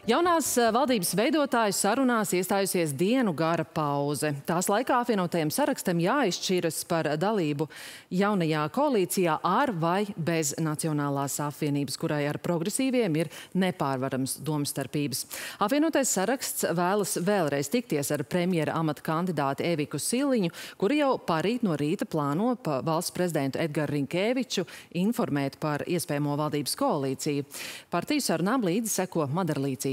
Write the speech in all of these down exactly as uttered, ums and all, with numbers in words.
Jaunās valdības veidotāju sarunās iestājusies dienu gara pauze. Tās laikā apvienotajiem sarakstam jāizšķiras par dalību jaunajā koalīcijā ar vai bez Nacionālās apvienības, kurai ar progresīviem ir nepārvarams domstarpības. Apvienotais saraksts vēlas vēlreiz tikties ar premjera amata kandidāti Eviku Siliņu, kuri jau parīt no rīta plāno pa valsts prezidentu Edgaru Rinkēviču informēt par iespējamo valdības koalīciju. Partiju sarunām līdzi seko Madara Līcīte.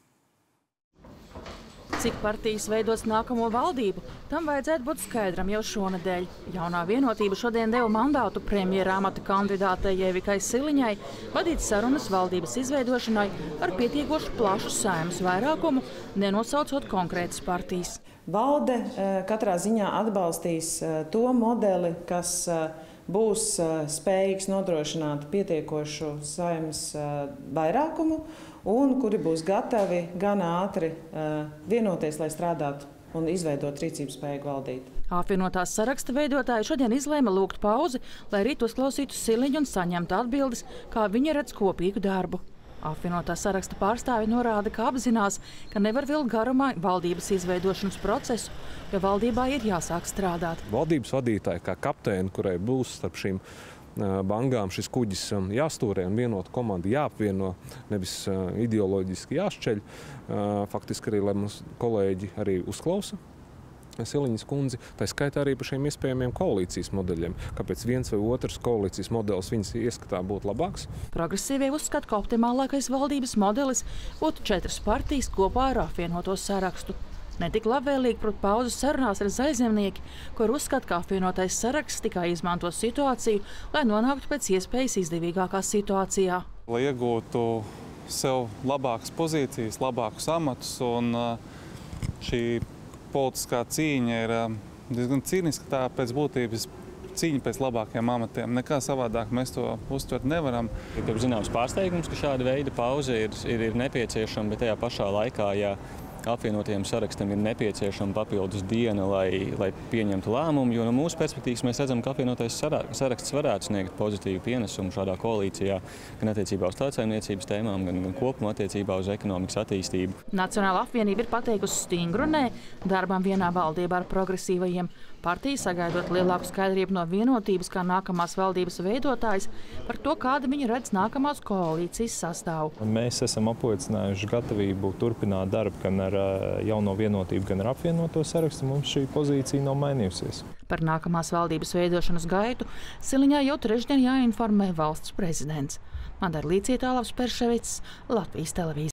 Cik partijas veidos nākamo valdību, tam vajadzētu būt skaidram jau šonedēļ. Jaunā vienotība šodien deva mandātu premjera amata kandidātei Evikai Siliņai vadīt sarunas valdības izveidošanai ar pietiekoši plašu saeimas vairākumu, nenosaucot konkrētas partijas. Valde katrā ziņā atbalstīs to modeli, kas būs spējīgs nodrošināt pietiekošu saeimas vairākumu un kuri būs gatavi gan ātri vienoties, lai strādātu un izveidot rīcības spēju valdīt. Apvienotās saraksta veidotāji šodien izlēma lūgt pauzi, lai rīt uzklausītu Siliņu un saņemtu atbildes, kā viņi redz kopīgu darbu. Apvienotā saraksta pārstāvi norāda, ka apzinās, ka nevar vilkt garumā valdības izveidošanas procesu, jo valdībā ir jāsāk strādāt. Valdības vadītāji kā kapteini, kurai būs starp šīm bangām šis kuģis jāstūrē un vienota komanda jāapvieno, nevis ideoloģiski jāšķeļ. Faktiski arī, lai mums kolēģi arī uzklausa Siliņas kundzi, tā skaitā arī par šiem iespējamiem koalīcijas modeļiem. Kāpēc viens vai otrs koalīcijas modelis viņas ieskatā būtu labāks? Progresīvie uzskata, ka optimālākais valdības modelis būtu četras partijas kopā ar apvienoto sarakstu. Netik labvēlīgi prot pauzes sarunās ar Zaļzemnieki, kur uzskata, ka apvienotais saraksts tikai izmanto situāciju, lai nonāktu pēc iespējas izdevīgākā situācijā. Lai iegūtu sev labākas pozīcijas, labākus amatus, un šī politiskā cīņa ir diezgan cīniska, tā pēc būtības cīņa pēc labākiem amatiem. Nekā savādāk mēs to uztvert nevaram. Ir zināms pārsteigums, ka šāda veida pauze ir, ir, ir nepieciešama, bet tajā pašā laikā, ja apvienotajiem sarakstam ir nepieciešama papildus diena, lai, lai pieņemtu lēmumu, jo no mūsu perspektīvas mēs redzam, ka apvienotais saraksts varētu sniegt pozitīvu pienesumu šādā koalīcijā, gan attiecībā uz tautsaimniecības tēmām, gan, gan kopumā attiecībā uz ekonomikas attīstību. Nacionāla apvienība ir pateikusi stingru nē darbam vienā valdībā ar progresīvajiem. Partija sagaidot lielāku skaidrību no vienotības kā nākamās valdības veidotājs par to, kāda viņa redz nākamās koalīcijas sastāvu. Mēs esam apliecinājuši gatavību turpināt darbu gan ar jauno vienotību, gan ar apvienoto sarakstu. Mums šī pozīcija nav mainījusies. Par nākamās valdības veidošanas gaitu Siliņā jau trešdien jāinformē valsts prezidents. Madara Līcīte, Alavs Perševics, Latvijas televīzija.